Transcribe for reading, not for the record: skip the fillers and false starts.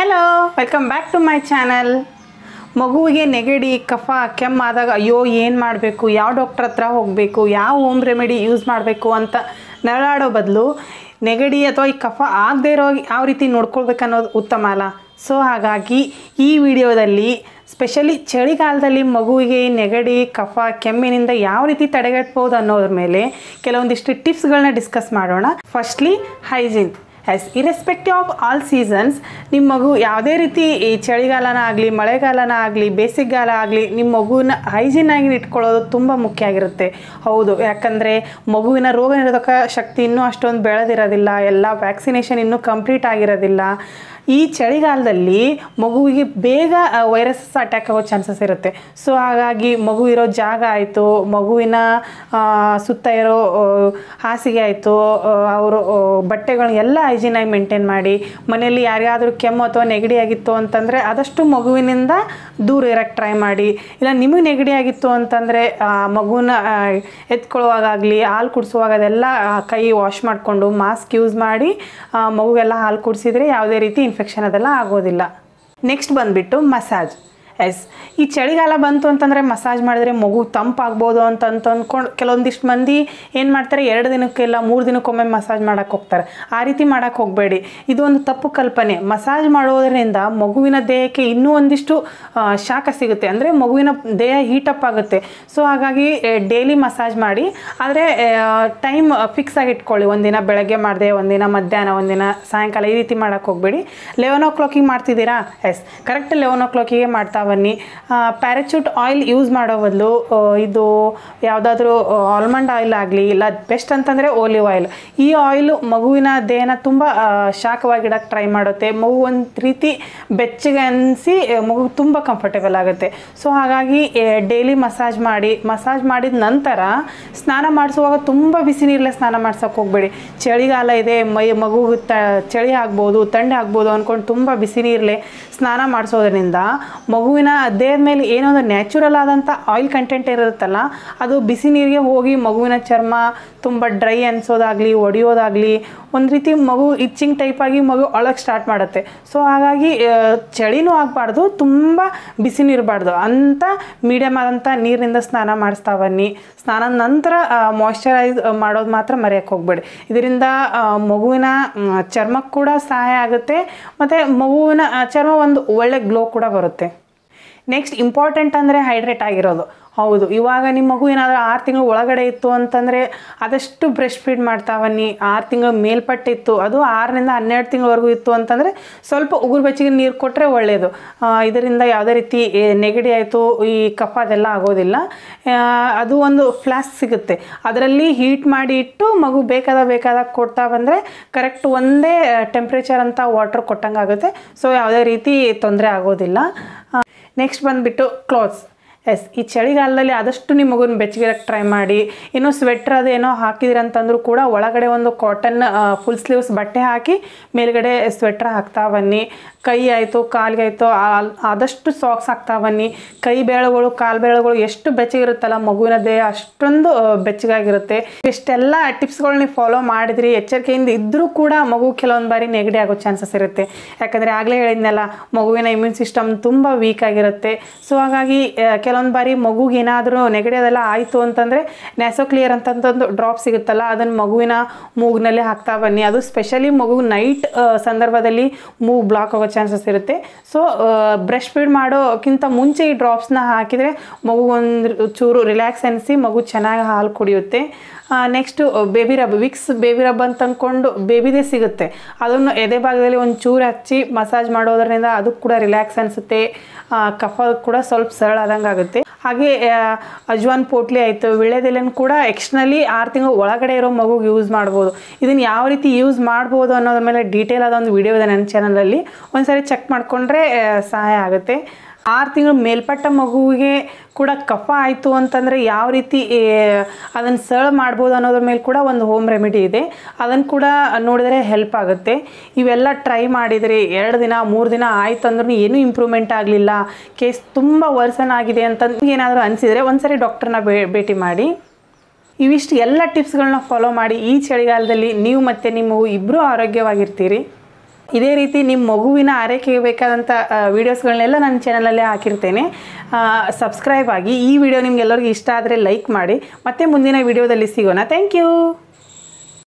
Hello, welcome back to my channel. ಮಗುವಿಗೆ ನೆಗಡಿ ಕಫ ಕೆಮ್ಮಾದಾಗ ಅಯ್ಯೋ ಏನು ಮಾಡಬೇಕು, ಯಾವ ಡಾಕ್ಟ್ರ್ ಹತ್ರ ಹೋಗಬೇಕು, ಯಾವ ಹೋಮ್ ರೆಮಿಡಿ ಯೂಸ್ ಮಾಡಬೇಕು ಅಂತ ನರಳಾಡೋ ಬದಲು ನೆಗಡಿ ಅಥವಾ ಈ ಕಫ ಆಗದೇ ಇರೋ ಯಾವ ರೀತಿ ನೋಡ್ಕೊಳ್ಬೇಕನ್ನೋದು ಉತ್ತಮ ಅಲ್ಲ. ಸೊ ಹಾಗಾಗಿ ಈ ವಿಡಿಯೋದಲ್ಲಿ ಸ್ಪೆಷಲಿ ಚಳಿಗಾಲದಲ್ಲಿ ಮಗುವಿಗೆ ನೆಗಡಿ ಕಫ ಕೆಮ್ಮಿನಿಂದ ಯಾವ ರೀತಿ ತಡೆಗಟ್ಟಬಹುದು ಅನ್ನೋದ್ರ ಮೇಲೆ ಕೆಲವೊಂದಿಷ್ಟು ಟಿಪ್ಸ್ಗಳನ್ನ ಡಿಸ್ಕಸ್ ಮಾಡೋಣ. Firstly hygiene. Irrespective of all seasons ನಿಮ್ಮ ಮಗು ಯಾವುದೇ ರೀತಿ ಈ ಚಳಿಗಾಲನ ಆಗಲಿ ಮಳೆಗಾಲನ ಆಗಲಿ ಬೇಸಿಗೆಗಾಲ ಆಗಲಿ ನಿಮ್ಮ ಮಗುವಿನ ಹೈಜೀನಾಗಿ ಇಟ್ಕೊಳ್ಳೋದು ತುಂಬ ಮುಖ್ಯ ಆಗಿರುತ್ತೆ. ಹೌದು, ಯಾಕಂದರೆ ಮಗುವಿನ ರೋಗ ನಿರೋಧಕ ಶಕ್ತಿ ಇನ್ನೂ ಅಷ್ಟೊಂದು ಬೆಳೆದಿರೋದಿಲ್ಲ, ಎಲ್ಲ ವ್ಯಾಕ್ಸಿನೇಷನ್ ಇನ್ನೂ ಕಂಪ್ಲೀಟ್ ಆಗಿರೋದಿಲ್ಲ. ಈ ಚಳಿಗಾಲದಲ್ಲಿ ಮಗುವಿಗೆ ಬೇಗ ವೈರಸಸ್ ಅಟ್ಯಾಕ್ ಆಗೋ ಚಾನ್ಸಸ್ ಇರುತ್ತೆ. ಸೊ ಹಾಗಾಗಿ ಮಗು ಇರೋ ಜಾಗ ಆಯಿತು, ಮಗುವಿನ ಸುತ್ತ ಇರೋ ಹಾಸಿಗೆ ಆಯಿತು, ಅವರು ಬಟ್ಟೆಗಳನ್ನ ಎಲ್ಲ ಹೈಜೀನಾಗಿ ಮೇಂಟೈನ್ ಮಾಡಿ. ಮನೆಯಲ್ಲಿ ಯಾರಿಗಾದರೂ ಕೆಮ್ಮು ಅಥವಾ ನೆಗಡಿ ಆಗಿತ್ತು ಅಂತಂದರೆ ಆದಷ್ಟು ಮಗುವಿನಿಂದ ದೂರ ಇರೋಕ್ಕೆ ಟ್ರೈ ಮಾಡಿ. ಇಲ್ಲ ನಿಮಗೆ ನೆಗಡಿ ಆಗಿತ್ತು ಅಂತಂದರೆ ಮಗುನ ಎತ್ಕೊಳ್ಳುವಾಗಲಿ ಹಾಲು ಕುಡಿಸುವಾಗ ಅದೆಲ್ಲ ಕೈ ವಾಶ್ ಮಾಡಿಕೊಂಡು ಮಾಸ್ಕ್ ಯೂಸ್ ಮಾಡಿ ಮಗುಗೆಲ್ಲ ಹಾಲು ಕುಡಿಸಿದರೆ ಯಾವುದೇ ರೀತಿ ಇನ್ಫೆಕ್ಷನ್ ಅದೆಲ್ಲ ಆಗೋದಿಲ್ಲ. ನೆಕ್ಸ್ಟ್ ಬಂದುಬಿಟ್ಟು ಮಸಾಜ್. ಈ ಚಳಿಗಾಲ ಬಂತು ಅಂತಂದರೆ ಮಸಾಜ್ ಮಾಡಿದರೆ ಮಗು ತಂಪಾಗ್ಬೋದು ಅಂತ ಅಂದ್ಕೊಂಡು ಕೆಲವೊಂದಿಷ್ಟು ಮಂದಿ ಏನು ಮಾಡ್ತಾರೆ, 2 ದಿನಕ್ಕೆಲ್ಲ 3 ದಿನಕ್ಕೊಮ್ಮೆ ಮಸಾಜ್ ಮಾಡೋಕ್ಕೆ ಹೋಗ್ತಾರೆ. ಆ ರೀತಿ ಮಾಡೋಕ್ಕೆ ಹೋಗಬೇಡಿ, ಇದು ಒಂದು ತಪ್ಪು ಕಲ್ಪನೆ. ಮಸಾಜ್ ಮಾಡೋದರಿಂದ ಮಗುವಿನ ದೇಹಕ್ಕೆ ಇನ್ನೂ ಒಂದಿಷ್ಟು ಶಾಖ ಸಿಗುತ್ತೆ, ಅಂದರೆ ಮಗುವಿನ ದೇಹ ಹೀಟಪ್ ಆಗುತ್ತೆ. ಸೊ ಹಾಗಾಗಿ ಡೈಲಿ ಮಸಾಜ್ ಮಾಡಿ, ಆದರೆ ಟೈಮ್ ಫಿಕ್ಸ್ ಆಗಿ ಇಟ್ಕೊಳ್ಳಿ. ಒಂದಿನ ಬೆಳಗ್ಗೆ ಮಾಡಿದೆ, ಒಂದಿನ ಮಧ್ಯಾಹ್ನ, ಒಂದಿನ ಸಾಯಂಕಾಲ, ಈ ರೀತಿ ಮಾಡೋಕ್ಕೆ ಹೋಗಬೇಡಿ. 11 o'clock ಮಾಡ್ತಿದ್ದೀರಾ? ಕರೆಕ್ಟ್ 11 o'clock ಮಾಡ್ತಾ ಬನ್ನಿ. ಪ್ಯಾರಾಚೂಟ್ ಆಯಿಲ್ ಯೂಸ್ ಮಾಡೋ ಬದಲು ಇದು ಯಾವುದಾದ್ರೂ ಆಲ್ಮಂಡ್ ಆಯಿಲ್ ಆಗಲಿ, ಇಲ್ಲ ಬೆಸ್ಟ್ ಅಂತಂದರೆ ಓಲಿವ್ ಆಯಿಲ್. ಈ ಆಯಿಲು ಮಗುವಿನ ದೇಹನ ತುಂಬ ಶಾಖವಾಗಿಡೋಕ್ಕೆ ಟ್ರೈ ಮಾಡುತ್ತೆ. ಮಗು ಒಂದು ರೀತಿ ಬೆಚ್ಚಗೆ ಅನಿಸಿ ಮಗು ತುಂಬ ಕಂಫರ್ಟೇಬಲ್ ಆಗುತ್ತೆ. ಸೊ ಹಾಗಾಗಿ ಡೈಲಿ ಮಸಾಜ್ ಮಾಡಿ. ಮಸಾಜ್ ಮಾಡಿದ ನಂತರ ಸ್ನಾನ ಮಾಡಿಸುವಾಗ ತುಂಬ ಬಿಸಿ ನೀರಲ್ಲೇ ಸ್ನಾನ ಮಾಡ್ಸೋಕ್ಕೆ ಹೋಗಬೇಡಿ. ಚಳಿಗಾಲ ಇದೆ, ಮಗು ಚಳಿ ಆಗ್ಬೋದು, ಥಂಡಿ ಆಗ್ಬೋದು ಅಂದ್ಕೊಂಡು ತುಂಬ ಬಿಸಿ ನೀರಲ್ಲೇ ಸ್ನಾನ ಮಾಡಿಸೋದ್ರಿಂದ ಮಗುವಿನ ದೇಹದ ಮೇಲೆ ಏನೋ ಒಂದು ನ್ಯಾಚುರಲ್ ಆದಂಥ ಆಯಿಲ್ ಕಂಟೆಂಟ್ ಇರುತ್ತಲ್ಲ, ಅದು ಬಿಸಿ ನೀರಿಗೆ ಹೋಗಿ ಮಗುವಿನ ಚರ್ಮ ತುಂಬ ಡ್ರೈ ಅನಿಸೋದಾಗಲಿ ಒಡೆಯೋದಾಗಲಿ, ಒಂದು ರೀತಿ ಮಗು ಇಚ್ಚಿಂಗ್ ಟೈಪಾಗಿ ಮಗು ಅಳಕ್ಕೆ ಸ್ಟಾರ್ಟ್ ಮಾಡುತ್ತೆ. ಸೊ ಹಾಗಾಗಿ ಚಳಿನೂ ಆಗಬಾರ್ದು, ತುಂಬ ಬಿಸಿನೂ ಇರಬಾರ್ದು, ಅಂಥ ಮೀಡಿಯಮ್ ಆದಂಥ ನೀರಿನಿಂದ ಸ್ನಾನ ಮಾಡಿಸ್ತಾ ಬನ್ನಿ. ಸ್ನಾನದ ನಂತರ ಮಾಯ್ಶ್ಚರೈಸ್ ಮಾಡೋದು ಮಾತ್ರ ಮರೆಯೋಕ್ಕೆ ಹೋಗಬೇಡಿ. ಇದರಿಂದ ಮಗುವಿನ ಚರ್ಮಕ್ಕೆ ಕೂಡ ಸಹಾಯ ಆಗುತ್ತೆ ಮತ್ತು ಮಗುವಿನ ಚರ್ಮ ಒಂದು ಒಳ್ಳೆ ಗ್ಲೋ ಕೂಡ ಬರುತ್ತೆ. ನೆಕ್ಸ್ಟ್ ಇಂಪಾರ್ಟೆಂಟ್ ಅಂದರೆ ಹೈಡ್ರೇಟ್ ಆಗಿರೋದು. ಹೌದು, ಇವಾಗ ನಿಮ್ಮ ಮಗು ಏನಾದರೂ 6 ತಿಂಗಳು ಒಳಗಡೆ ಇತ್ತು ಅಂತಂದರೆ ಆದಷ್ಟು ಬ್ರೆಸ್ಟ್ ಫೀಡ್ ಮಾಡ್ತಾ ಬನ್ನಿ. 6 ತಿಂಗಳು ಮೇಲ್ಪಟ್ಟಿತ್ತು, ಅದು 6ರಿಂದ 12 ತಿಂಗಳವರೆಗೂ ಇತ್ತು ಅಂತಂದರೆ ಸ್ವಲ್ಪ ಉಗುರು ಬೆಚ್ಚಗೆ ನೀರು ಕೊಟ್ಟರೆ ಒಳ್ಳೆಯದು. ಇದರಿಂದ ಯಾವುದೇ ರೀತಿ ನೆಗಡಿ ಆಯಿತು, ಈ ಕಫ ಅದೆಲ್ಲ ಆಗೋದಿಲ್ಲ. ಅದು ಒಂದು ಫ್ಲಾಸ್ಕ್ ಸಿಗುತ್ತೆ, ಅದರಲ್ಲಿ ಹೀಟ್ ಮಾಡಿ ಇಟ್ಟು ಮಗು ಬೇಕಾದಾಗ ಕೊಡ್ತಾ ಬಂದರೆ ಕರೆಕ್ಟ್ ಒಂದೇ ಟೆಂಪ್ರೇಚರ್ ಅಂತ ವಾಟರ್ ಕೊಟ್ಟಂಗೆ ಆಗುತ್ತೆ. ಸೊ ಯಾವುದೇ ರೀತಿ ತೊಂದರೆ ಆಗೋದಿಲ್ಲ. ನೆಕ್ಸ್ಟ್ ಬಂದುಬಿಟ್ಟು ಕ್ಲಾತ್ಸ್. ಈ ಚಳಿಗಾಲದಲ್ಲಿ ಆದಷ್ಟು ನಿಮ್ಮ ಮಗುನ ಬೆಚ್ಚಗಿರಕ್ಕೆ ಟ್ರೈ ಮಾಡಿ. ಇನ್ನೂ ಸ್ವೆಟ್ರ್ ಅದೇನೋ ಹಾಕಿದಿರಂತಂದ್ರೂ ಕೂಡ ಒಳಗಡೆ ಒಂದು ಕಾಟನ್ ಫುಲ್ ಸ್ಲೀವ್ಸ್ ಬಟ್ಟೆ ಹಾಕಿ ಮೇಲ್ಗಡೆ ಸ್ವೆಟ್ರ್ ಹಾಕ್ತಾ ಬನ್ನಿ. ಕೈ ಆಯಿತು ಕಾಲಿಗೆ ಆಯಿತು ಆದಷ್ಟು ಸಾಕ್ಸ್ ಹಾಕ್ತಾ ಬನ್ನಿ. ಕೈ ಬೆರಳುಗಳು ಕಾಲು ಬೆರಳುಗಳು ಎಷ್ಟು ಬೆಚ್ಚಗಿರುತ್ತಲ್ಲ ಮಗುವಿನ ದೇಹ ಅಷ್ಟೊಂದು ಬೆಚ್ಚಗಾಗಿರುತ್ತೆ. ಇಷ್ಟೆಲ್ಲ ಟಿಪ್ಸ್ಗಳು ನೀವು ಫಾಲೋ ಮಾಡಿದ್ರಿ, ಎಚ್ಚರಿಕೆಯಿಂದ ಇದ್ದರೂ ಕೂಡ ಮಗು ಕೆಲವೊಂದು ಬಾರಿ ನೆಗಡಿ ಆಗೋ ಚಾನ್ಸಸ್ ಇರುತ್ತೆ. ಯಾಕಂದರೆ ಆಗಲೇ ಹೇಳಿದ್ನಲ್ಲ, ಮಗುವಿನ ಇಮ್ಯೂನ್ ಸಿಸ್ಟಮ್ ತುಂಬ ವೀಕ್ ಆಗಿರುತ್ತೆ. ಸೊ ಹಾಗಾಗಿ ಕೆಲವೊಂದು ಬಾರಿ ಮಗುಗೆ ಏನಾದರೂ ನೆಗಡಿ ಅದೆಲ್ಲ ಆಯಿತು ಅಂತಂದರೆ ನ್ಯಾಸೋಕ್ಲಿಯರ್ ಅಂತಂದೊಂದು ಡ್ರಾಪ್ ಸಿಗುತ್ತಲ್ಲ, ಅದನ್ನು ಮಗುವಿನ ಮೂಗಿನಲ್ಲಿ ಹಾಕ್ತಾ ಬನ್ನಿ. ಅದು ಸ್ಪೆಷಲಿ ಮಗು ನೈಟ್ ಸಂದರ್ಭದಲ್ಲಿ ಮೂಗು ಬ್ಲಾಕ್ ಆಗೋ ಚಾನ್ಸಸ್ ಇರುತ್ತೆ. ಸೊ ಬ್ರೆಸ್ಟ್ ಫೀಡ್ ಮಾಡೋಕ್ಕಿಂತ ಮುಂಚೆ ಈ ಡ್ರಾಪ್ಸ್ನ ಹಾಕಿದರೆ ಮಗು ಒಂದು ಚೂರು ರಿಲ್ಯಾಕ್ಸ್ ಅನಿಸಿ ಮಗು ಚೆನ್ನಾಗಿ ಹಾಲು ಕುಡಿಯುತ್ತೆ. Next baby rub, Vicks baby rub ಅಂತ ಅಂದ್ಕೊಂಡು ಬೇಬಿದೇ ಸಿಗುತ್ತೆ, ಅದನ್ನು ಎದೆ ಭಾಗದಲ್ಲಿ ಒಂದು ಚೂರು ಹಚ್ಚಿ ಮಸಾಜ್ ಮಾಡೋದ್ರಿಂದ ಅದು ಕೂಡ ರಿಲ್ಯಾಕ್ಸ್ ಅನಿಸುತ್ತೆ. ಕಫ ಕೂಡ ಸ್ವಲ್ಪ ಸರಳ ಆದಂಗೆ ಆಗುತ್ತೆ. ಹಾಗೆ ಅಜ್ವಾನ್ ಪೋಟ್ಲಿ ಆಯಿತು, ವಿಳ್ಯದೆಲೆನೂ ಕೂಡ ಎಕ್ಸ್ಟ್ರಲ್ಲಿ 6 ತಿಂಗಳು ಒಳಗಡೆ ಇರೋ ಮಗುಗೆ ಯೂಸ್ ಮಾಡ್ಬೋದು. ಇದನ್ನು ಯಾವ ರೀತಿ ಯೂಸ್ ಮಾಡ್ಬೋದು ಅನ್ನೋದ್ರ ಮೇಲೆ ಡೀಟೇಲ್ ಆದ ಒಂದು ವಿಡಿಯೋ ಇದೆ ನನ್ನ ಚಾನಲಲ್ಲಿ, ಒಂದ್ಸರಿ ಚೆಕ್ ಮಾಡಿಕೊಂಡ್ರೆ ಸಹಾಯ ಆಗುತ್ತೆ. 6 ತಿಂಗಳು ಮೇಲ್ಪಟ್ಟ ಮಗುವಿಗೆ ಕೂಡ ಕಫ ಆಯಿತು ಅಂತಂದರೆ ಯಾವ ರೀತಿ ಅದನ್ನು ಸರಳ ಮಾಡ್ಬೋದು ಅನ್ನೋದ್ರ ಮೇಲೆ ಕೂಡ ಒಂದು ಹೋಮ್ ರೆಮಿಡಿ ಇದೆ, ಅದನ್ನು ಕೂಡ ನೋಡಿದರೆ ಹೆಲ್ಪ್ ಆಗುತ್ತೆ. ಇವೆಲ್ಲ ಟ್ರೈ ಮಾಡಿದರೆ 2 ದಿನ 3 ದಿನ ಆಯ್ತು ಅಂದ್ರೂ ಏನೂ ಇಂಪ್ರೂವ್ಮೆಂಟ್ ಆಗಲಿಲ್ಲ, ಕೇಸ್ ತುಂಬ ವರ್ಸನ್ ಆಗಿದೆ ಅಂತ ಏನಾದರೂ ಅನಿಸಿದರೆ ಒಂದ್ಸರಿ ಡಾಕ್ಟರ್ನ ಭೇಟಿ ಮಾಡಿ. ಇವಿಷ್ಟು ಎಲ್ಲ ಟಿಪ್ಸ್ಗಳನ್ನ ಫಾಲೋ ಮಾಡಿ ಈ ಚಳಿಗಾಲದಲ್ಲಿ ನೀವು ಮತ್ತು ನಿಮ್ಮ ಮಗು ಇಬ್ಬರೂ ಆರೋಗ್ಯವಾಗಿರ್ತೀರಿ. ಇದೇ ರೀತಿ ನಿಮ್ಮ ಮಗುವಿನ ಆರೈಕೆಗೆ ಬೇಕಾದಂಥ ವೀಡಿಯೋಸ್ಗಳನ್ನೆಲ್ಲ ನನ್ನ ಚಾನಲಲ್ಲೇ ಹಾಕಿರ್ತೇನೆ. ಸಬ್ಸ್ಕ್ರೈಬ್ ಆಗಿ. ಈ ವಿಡಿಯೋ ನಿಮ್ಗೆಲ್ಲರಿಗೂ ಇಷ್ಟ ಆದರೆ ಲೈಕ್ ಮಾಡಿ. ಮತ್ತೆ ಮುಂದಿನ ವಿಡಿಯೋದಲ್ಲಿ ಸಿಗೋಣ. Thank you.